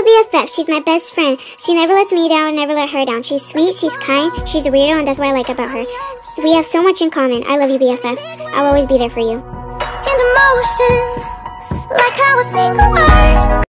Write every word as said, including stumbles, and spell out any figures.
B F F. She's my best friend. She never lets me down and never let her down. She's sweet, she's kind, she's a weirdo, and that's what I like about her. We have so much in common. I love you, B F F. I'll always be there for you. In emotion, like how a single word